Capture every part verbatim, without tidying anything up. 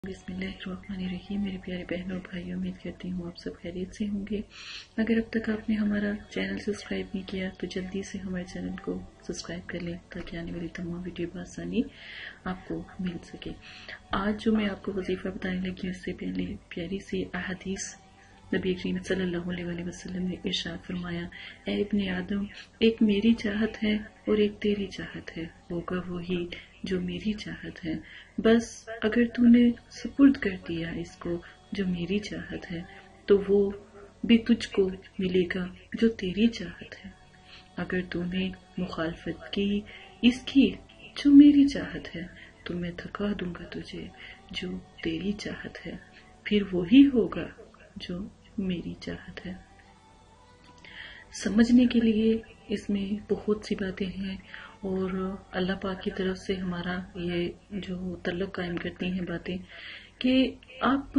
بسم اللہ الرحمن الرحیم۔ میرے پیارے بہنوں اور بھائیوں، امید کرتی ہوں آپ سب خیریت سے ہوں گے۔ اگر اب تک آپ نے ہمارا چینل سبسکرائب نہیں کیا تو جلدی سے ہمارے چینل کو سبسکرائب کر لیں تاکہ آنے والی تمام ویڈیو بآسانی آپ کو مل سکے۔ آج جو میں آپ کو وظیفہ بتانے لگی ہوں، اس سے پہلے پیاری سی احادیث نبی کریم صلی اللہ علیہ وآلہ وسلم نے ارشاد فرمایا، اے ابن آدم، ایک میری چاہت ہے اور ایک تیری چاہت ہے، ہوگا وہی جو میری چاہت ہے، بس اگر تو نے سپرد کر دیا اس کو جو میری چاہت ہے تو وہ بھی تجھ کو ملے گا جو تیری چاہت ہے، اگر تو نے مخالفت کی اس کی جو میری چاہت ہے تو میں تھکا دوں گا تجھے جو تیری چاہت ہے، پھر وہی ہوگا جو میری چاہت ہے۔ سمجھنے کے لیے اس میں بہت سی باتیں ہیں اور اللہ پاک کی طرف سے ہمارا یہ جو تعلق قائم کرتی ہیں باتیں کہ آپ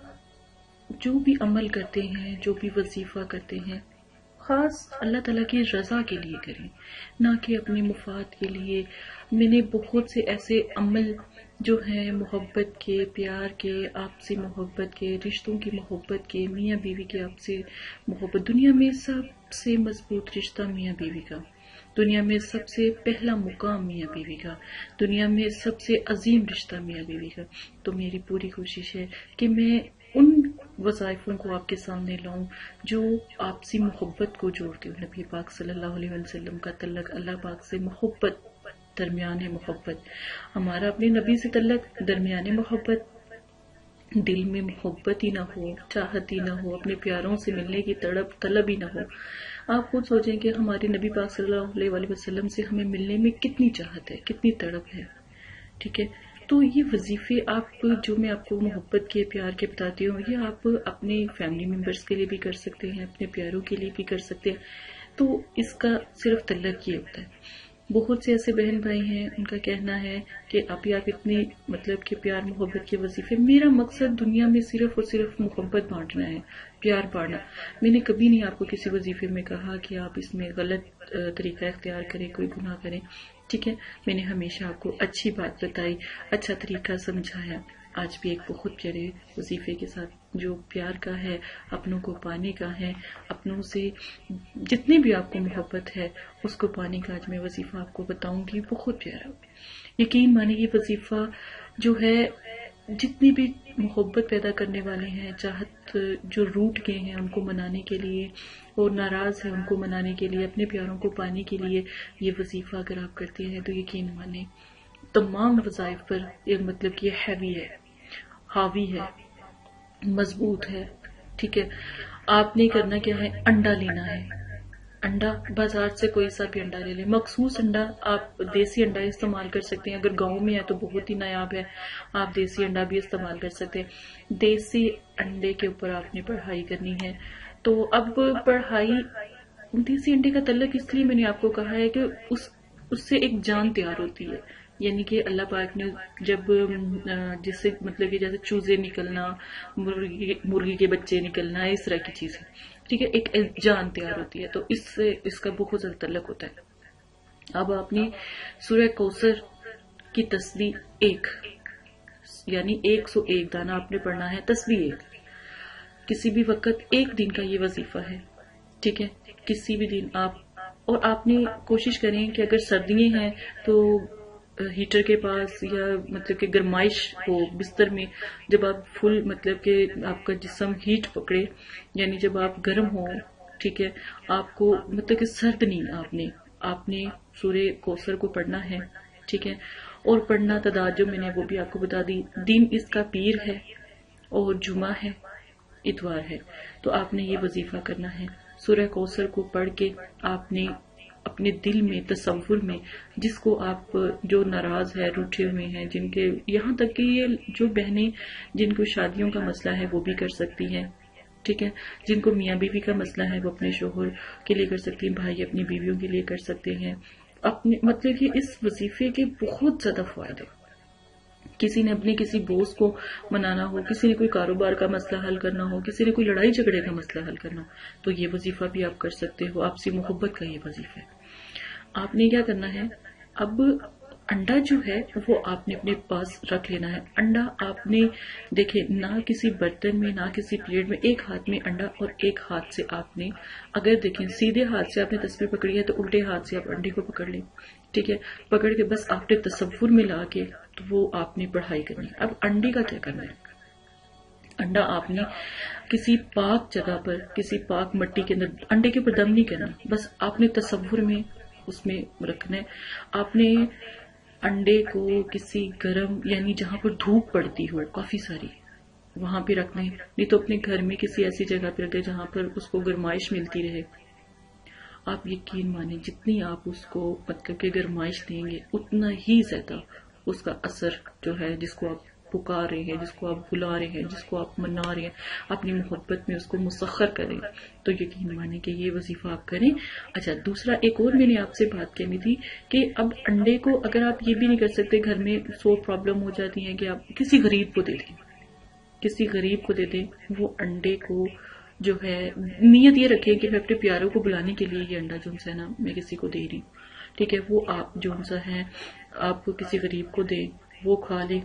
جو بھی عمل کرتے ہیں، جو بھی وظیفہ کرتے ہیں، خاص اللہ تعالیٰ کی رضا کے لیے کریں، نہ کہ اپنے مفاد کے لیے۔ میں نے بہت سے ایسے عمل جو ہیں محبت کے، پیار کے، آپسی محبت کے، رشتوں کی محبت کے، میاں بیوی کے آپسی محبت، دنیا میں سب سے مضبوط رشتہ میاں بیوی کا، دنیا میں سب سے پہلا مقام میاں بیوی کا، دنیا میں سب سے عظیم رشتہ میاں بیوی کا، تو میری پوری کوشش ہے کہ میں ان وظائفوں کو آپ کے سامنے لاؤں جو آپسی محبت کو جوڑتے ہو۔ نبی پاک صلی اللہ علیہ وسلم کا تعلق اللہ پاک سے محبت، درمیان محبت، ہمارا اپنے نبی سے تعلق درمیان محبت، دل میں محبت ہی نہ ہو، چاہت ہی نہ ہو، اپنے پیاروں سے ملنے کی تڑپ طلب ہی نہ ہو۔ آپ خود سوچیں کہ ہمارے نبی پاک صلی اللہ علیہ وآلہ وسلم سے ہمیں ملنے میں کتنی چاہت ہے، کتنی تڑپ ہے، ٹھیک ہے۔ تو یہ وظیفے آپ جو میں آپ کو محبت کے، پیار کے بتاتی ہوں، یہ آپ اپنے فیملی ممبرز کے لیے بھی کر سکتے ہیں، اپنے پیاروں کے لیے بھی کر سکتے ہیں۔ تو اس کا صرف تعلق یہ ہوتا ہے۔ بہت سے ایسے بہن بھائی ہیں، ان کا کہنا ہے کہ ابھی آپ اتنی مطلب کہ پیار محبت کے وظیفے، میرا مقصد دنیا میں صرف اور صرف محبت بانٹنا ہے، پیار بانٹنا۔ میں نے کبھی نہیں آپ کو کسی وظیفے میں کہا کہ آپ اس میں غلط طریقہ اختیار کریں، کوئی گناہ کریں، ٹھیک ہے۔ میں نے ہمیشہ آپ کو اچھی بات بتائی، اچھا طریقہ سمجھایا۔ آج بھی ایک بہت پیارے وظیفے کے ساتھ جو پیار کا ہے، اپنوں کو پانے کا ہے، اپنوں سے جتنی بھی آپ کو محبت ہے اس کو پانے کا آج میں وظیفہ آپ کو بتاؤں گی، بہت پیارا۔ یقین مانے یہ وظیفہ جو ہے جتنی بھی محبت پیدا کرنے والے ہیں، چاہت جو روٹ گئے ہیں ان کو منانے کے لیے اور ناراض ہیں ان کو منانے کے لیے، اپنے پیاروں کو پانے کے لیے یہ وظیفہ اگر آپ کرتے ہیں تو یقین مانے تمام وظائف پر یہ مطلب کہ یہ ہیوی ہے، حاوی ہے، مضبوط ہے، ٹھیک ہے۔ آپ نے کرنا کیا ہے، انڈا لینا ہے۔ انڈا بازار سے کوئی سا بھی انڈا لے لیں، مخصوص انڈا، آپ دیسی انڈا استعمال کر سکتے ہیں، اگر گاؤں میں ہے تو بہت ہی نایاب ہے، آپ دیسی انڈا بھی استعمال کر سکتے ہیں۔ دیسی انڈے کے اوپر آپ نے پڑھائی کرنی ہے۔ تو اب پڑھائی دیسی انڈے کا تعلق اس لیے میں نے آپ کو کہا ہے کہ اس اس سے ایک جان تیار ہوتی ہے، یعنی کہ اللہ پاک نے جب جس سے مطلب کہ جیسے چوزے نکلنا، مرغی مرغی کے بچے نکلنا، اس طرح کی چیزیں، ٹھیک ہے، ایک جان تیار ہوتی ہے، تو اس سے اس کا بہت زیادہ تعلق ہوتا ہے۔ اب آپ نے سورہ کوثر کی تسبیح ایک، یعنی ایک سو ایک دانہ آپ نے پڑھنا ہے، تسبیح ایک، کسی بھی وقت ایک دن کا یہ وظیفہ ہے، ٹھیک ہے، کسی بھی دن آپ، اور آپ نے کوشش کریں کہ اگر سردیاں ہیں تو ہیٹر کے پاس یا مطلب کہ گرمائش ہو بستر میں، جب آپ فل مطلب کہ آپ کا جسم ہیٹ پکڑے، یعنی جب آپ گرم ہو، ٹھیک ہے، آپ کو مطلب کہ سرد نہیں، آپ نے آپ نے سورہ کوثر کو پڑھنا ہے، ٹھیک ہے، اور پڑھنا تعداد جو میں نے وہ بھی آپ کو بتا دی۔ دن اس کا پیر ہے اور جمعہ ہے، اتوار ہے، تو آپ نے یہ وظیفہ کرنا ہے۔ سورہ کوثر کو پڑھ کے آپ نے اپنے دل میں، تصور میں، جس کو آپ جو ناراض ہے، روٹھے ہوئے ہیں، جن کے یہاں تک کہ یہ جو بہنیں جن کو شادیوں کا مسئلہ ہے وہ بھی کر سکتی ہیں، ٹھیک ہے، جن کو میاں بیوی کا مسئلہ ہے وہ اپنے شوہر کے لیے کر سکتی ہیں، بھائی اپنی بیویوں کے لیے کر سکتے ہیں۔ اپنے مطلب کہ اس وظیفے کے بہت زیادہ فائدے، کسی نے اپنے کسی بوس کو منانا ہو، کسی نے کوئی کاروبار کا مسئلہ حل کرنا ہو، کسی نے کوئی لڑائی جھگڑے کا مسئلہ حل کرنا ہو، تو یہ وظیفہ بھی آپ کر سکتے ہو، آپسی محبت کا یہ وظیفہ ہے۔ آپ نے کیا کرنا ہے، اب انڈا جو ہے وہ آپ نے اپنے پاس رکھ لینا ہے. انڈا آپ نے دیکھیں نہ کسی برتن میں نہ کسی پلیٹ میں، ایک ہاتھ میں انڈا اور ایک ہاتھ سے آپ نے، اگر دیکھیں سیدھے ہاتھ سے آپ نے تسبیح پکڑی ہے تو الٹے ہاتھ سے آپ انڈے کو پکڑ لیں. ٹھیک ہے، پکڑ کے بس آپ نے تصور میں لا کے تو وہ آپ نے پڑھائی کرنی. اب انڈے کا کیا کرنا ہے؟ انڈا آپ نے کسی پاک جگہ پر، کسی پاک مٹی کے اندر، انڈے کے اوپر دم نہیں کرنا، بس آپ نے تصور میں اس میں رکھنا ہے. آپ نے انڈے کو کسی گرم، یعنی جہاں پر دھوپ پڑتی ہو کافی ساری، وہاں پہ رکھنا ہے. نہیں تو اپنے گھر میں کسی ایسی جگہ پہ رکھے جہاں پر اس کو گرمائش ملتی رہے. آپ یقین مانیں جتنی آپ اس کو مطلب کہ گرمائش دیں گے اتنا ہی زیادہ اس کا اثر جو ہے، جس کو آپ پکار رہے ہیں، جس کو آپ بلا رہے ہیں، جس کو آپ منا رہے ہیں، اپنی محبت میں اس کو مسخر کریں. تو یقین مانیں کہ یہ وظیفہ آپ کریں. اچھا، دوسرا ایک اور میں نے آپ سے بات کہنی تھی کہ اب انڈے کو اگر آپ یہ بھی نہیں کر سکتے، گھر میں سو پرابلم ہو جاتی ہیں کہ آپ کسی غریب کو دے دیں، کسی غریب کو دے دیں. وہ انڈے کو جو ہے نیت یہ رکھیں کہ میں اپنے پیاروں کو بلانے کے لیے یہ انڈا جو ہے نا میں کسی کو دے رہی ہوں. ٹھیک ہے، وہ آپ جو سا ہے آپ کسی غریب کو دیں، وہ کھا لے.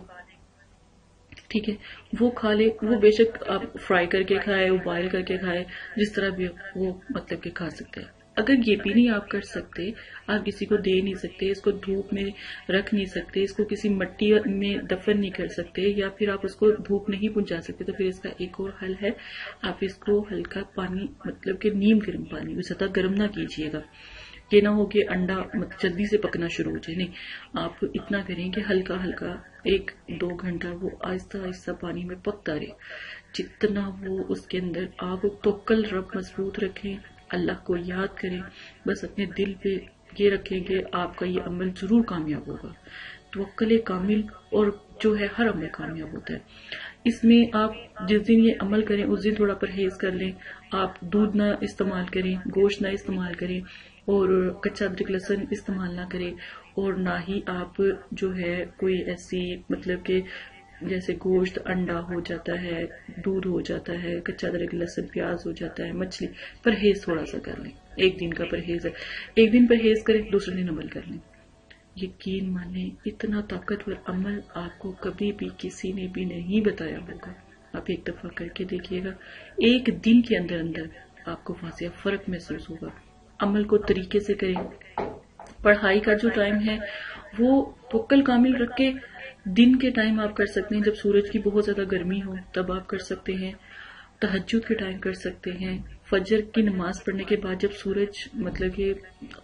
ٹھیک ہے، وہ کھا لے. وہ بے شک آپ فرائی کر کے کھائے، بوائل کر کے کھائے، جس طرح بھی وہ مطلب کہ کھا سکتے ہیں. اگر یہ بھی نہیں آپ کر سکتے، آپ کسی کو دے نہیں سکتے، اس کو دھوپ میں رکھ نہیں سکتے، اس کو کسی مٹی میں دفن نہیں کر سکتے، یا پھر آپ اس کو دھوپ نہیں پہنچا سکتے، تو پھر اس کا ایک اور حل ہے. آپ اس کو ہلکا پانی، مطلب کہ نیم گرم پانی، زیادہ گرم نہ کیجیے گا. یہ نہ ہو کہ انڈا جلدی سے پکنا شروع ہو جائے. نہیں، آپ اتنا کریں کہ ہلکا ہلکا ایک دو گھنٹہ وہ آہستہ آہستہ پانی میں پکتا رہے. جتنا وہ اس کے اندر آپ توکل رب مضبوط رکھیں، اللہ کو یاد کریں، بس اپنے دل پہ یہ رکھیں کہ آپ کا یہ عمل ضرور کامیاب ہوگا. توکل کامل اور جو ہے ہر عمل کامیاب ہوتا ہے. اس میں آپ جس دن یہ عمل کریں اس دن تھوڑا پرہیز کر لیں. آپ دودھ نہ استعمال کریں، گوشت نہ استعمال کریں، اور کچا ادرک لہسن استعمال نہ کریں، اور نہ ہی آپ جو ہے کوئی ایسی مطلب کہ جیسے گوشت، انڈا ہو جاتا ہے، دودھ ہو جاتا ہے، کچا ادرک لہسن پیاز ہو جاتا ہے، مچھلی، پرہیز تھوڑا سا کر لیں. ایک دن کا پرہیز ہے، ایک دن پرہیز کریں، دوسرے دن عمل کر لیں. یقین مانیں اتنا طاقتور عمل آپ کو کبھی بھی کسی نے بھی نہیں بتایا ہوگا. آپ ایک دفعہ کر کے دیکھیے گا، ایک دن کے اندر اندر آپ کو واضح فرق محسوس ہوگا. عمل کو طریقے سے کریں. پڑھائی کا جو ٹائم ہے وہ توکل کامل رکھ کے دن کے ٹائم آپ کر سکتے ہیں، جب سورج کی بہت زیادہ گرمی ہو تب آپ کر سکتے ہیں. تہجد کے ٹائم کر سکتے ہیں. فجر کی نماز پڑھنے کے بعد جب سورج مطلب کہ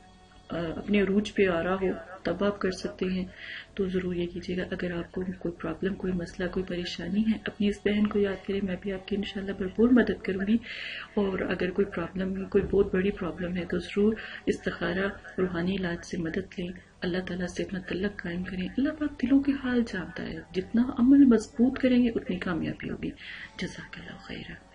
اپنے عروج پہ آ رہا ہو تب آپ کر سکتے ہیں. تو ضرور یہ کیجیے گا. اگر آپ کو کوئی پرابلم، کوئی مسئلہ، کوئی پریشانی ہے، اپنی اس بہن کو یاد کریں، میں بھی آپ کی انشاءاللہ بھرپور مدد کروں گی. اور اگر کوئی پرابلم، کوئی بہت بڑی پرابلم ہے تو ضرور استخارہ روحانی علاج سے مدد لیں. اللہ تعالیٰ سے اپنا تعلق قائم کریں. اللہ پاک دلوں کے حال جانتا ہے. جتنا عمل مضبوط کریں گے اتنی کامیابی ہوگی. جزاک اللہ خیرہ.